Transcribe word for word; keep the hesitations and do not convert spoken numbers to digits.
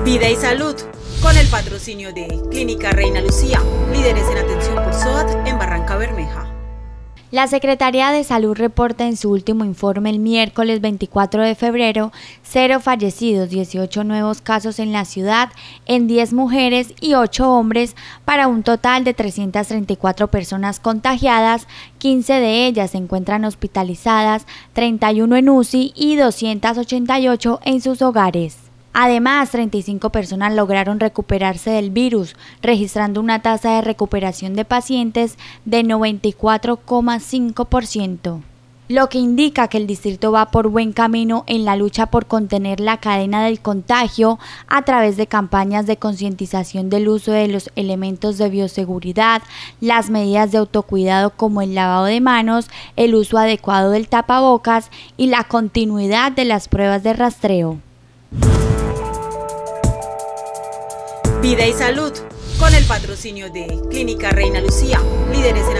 Vida y Salud, con el patrocinio de Clínica Reina Lucía, líderes en atención por S O A T en Barranca Bermeja. La Secretaría de Salud reporta en su último informe el miércoles veinticuatro de febrero cero fallecidos, dieciocho nuevos casos en la ciudad, en diez mujeres y ocho hombres, para un total de trescientas treinta y cuatro personas contagiadas, quince de ellas se encuentran hospitalizadas, treinta y uno en U C I y doscientas ochenta y ocho en sus hogares. Además, treinta y cinco personas lograron recuperarse del virus, registrando una tasa de recuperación de pacientes de noventa y cuatro coma cinco por ciento, lo que indica que el distrito va por buen camino en la lucha por contener la cadena del contagio a través de campañas de concientización del uso de los elementos de bioseguridad, las medidas de autocuidado como el lavado de manos, el uso adecuado del tapabocas y la continuidad de las pruebas de rastreo. Vida y Salud, con el patrocinio de Clínica Reina Lucía, líderes en